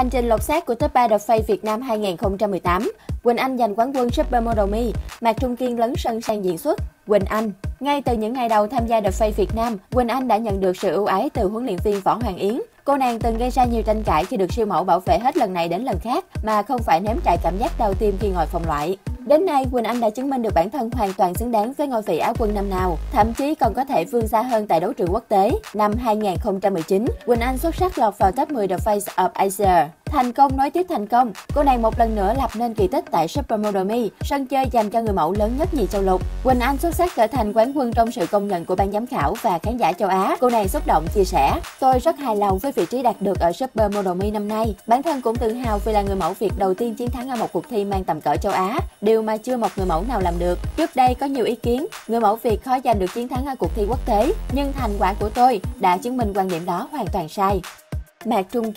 Hành trình lột xác của top 3 The Face Việt Nam 2018, Quỳnh Anh giành quán quân Supermodel Me, Mạc Trung Kiên lấn sân sang diễn xuất. Quỳnh Anh. Ngay từ những ngày đầu tham gia The Face Việt Nam, Quỳnh Anh đã nhận được sự ưu ái từ huấn luyện viên Võ Hoàng Yến. Cô nàng từng gây ra nhiều tranh cãi khi được siêu mẫu bảo vệ hết lần này đến lần khác mà không phải nếm trải cảm giác đau tim khi ngồi phòng loại. Đến nay, Quỳnh Anh đã chứng minh được bản thân hoàn toàn xứng đáng với ngôi vị Á quân năm nào, thậm chí còn có thể vươn xa hơn tại đấu trường quốc tế. Năm 2019, Quỳnh Anh xuất sắc lọt vào top 10 The Face of Asia. Thành công nối tiếp thành công, cô nàng một lần nữa lập nên kỳ tích tại Supermodel Me, sân chơi dành cho người mẫu lớn nhất nhì châu lục. Quỳnh Anh xuất sắc trở thành quán quân trong sự công nhận của ban giám khảo và khán giả châu Á. Cô nàng xúc động chia sẻ: "Tôi rất hài lòng với vị trí đạt được ở Supermodel Me năm nay. Bản thân cũng tự hào vì là người mẫu Việt đầu tiên chiến thắng ở một cuộc thi mang tầm cỡ châu Á, điều mà chưa một người mẫu nào làm được. Trước đây có nhiều ý kiến, người mẫu Việt khó giành được chiến thắng ở cuộc thi quốc tế, nhưng thành quả của tôi đã chứng minh quan điểm đó hoàn toàn sai." Mạc Trung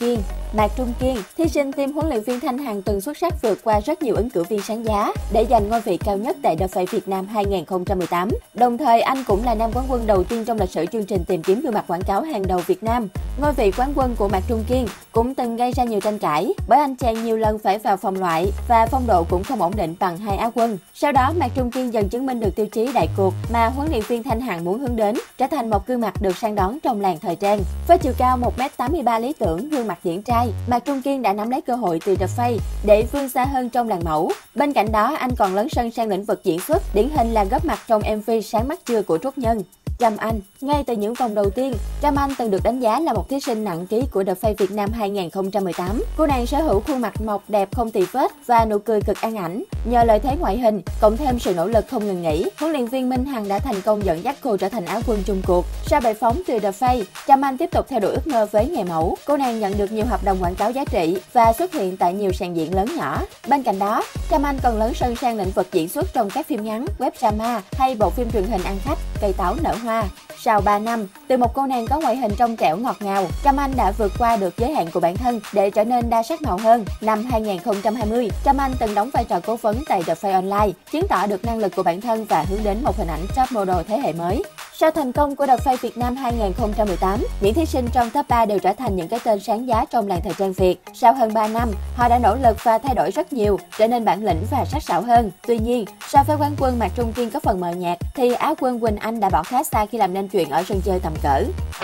Kiên, thí sinh team huấn luyện viên Thanh Hằng từng xuất sắc vượt qua rất nhiều ứng cử viên sáng giá để giành ngôi vị cao nhất tại The Face Việt Nam 2018. Đồng thời, anh cũng là nam quán quân đầu tiên trong lịch sử chương trình tìm kiếm gương mặt quảng cáo hàng đầu Việt Nam. Ngôi vị quán quân của Mạc Trung Kiên cũng từng gây ra nhiều tranh cãi bởi anh chàng nhiều lần phải vào phòng loại và phong độ cũng không ổn định bằng hai Á quân. Sau đó, Mạc Trung Kiên dần chứng minh được tiêu chí đại cuộc mà huấn luyện viên Thanh Hằng muốn hướng đến, trở thành một gương mặt được săn đón trong làng thời trang. Với chiều cao 1m83 lý tưởng, gương mặt điển trai, Mạc Trung Kiên đã nắm lấy cơ hội từ The Face để vươn xa hơn trong làng mẫu. Bên cạnh đó, anh còn lấn sân sang lĩnh vực diễn xuất, điển hình là góp mặt trong MV Sáng mắt trưa của Trúc Nhân. Trâm Anh. Ngay từ những vòng đầu tiên, Trâm Anh từng được đánh giá là một thí sinh nặng ký của The Face Việt Nam 2018. Cô nàng sở hữu khuôn mặt mộc đẹp không tì vết và nụ cười cực ăn ảnh. Nhờ lợi thế ngoại hình, cộng thêm sự nỗ lực không ngừng nghỉ, huấn luyện viên Minh Hằng đã thành công dẫn dắt cô trở thành Á quân chung cuộc. Sau bệ phóng từ The Face, Trâm Anh tiếp tục theo đuổi ước mơ với nghề mẫu. Cô nàng nhận được nhiều hợp đồng quảng cáo giá trị và xuất hiện tại nhiều sàn diễn lớn nhỏ. Bên cạnh đó, Trâm Anh còn lấn sân sang lĩnh vực diễn xuất trong các phim ngắn, web drama hay bộ phim truyền hình ăn khách Cây táo nở hoa. Sau 3 năm, từ một cô nàng có ngoại hình trong trẻo ngọt ngào, Trâm Anh đã vượt qua được giới hạn của bản thân để trở nên đa sắc màu hơn. Năm 2020, Trâm Anh từng đóng vai trò cố vấn tại The Face Online, chứng tỏ được năng lực của bản thân và hướng đến một hình ảnh top model thế hệ mới. Sau thành công của The Face Việt Nam 2018, những thí sinh trong top 3 đều trở thành những cái tên sáng giá trong làng thời trang Việt. Sau hơn 3 năm, họ đã nỗ lực và thay đổi rất nhiều, trở nên bản lĩnh và sắc sảo hơn. Tuy nhiên, so với quán quân Mạc Trung Kiên có phần mờ nhạt, thì Á quân Quỳnh Anh đã bỏ khá xa khi làm nên chuyện ở sân chơi tầm cỡ.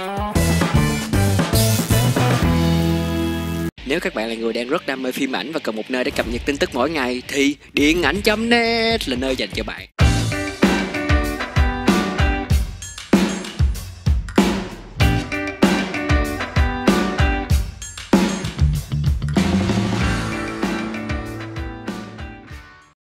Nếu các bạn là người đang rất đam mê phim ảnh và cần một nơi để cập nhật tin tức mỗi ngày thì Điện Ảnh.net là nơi dành cho bạn.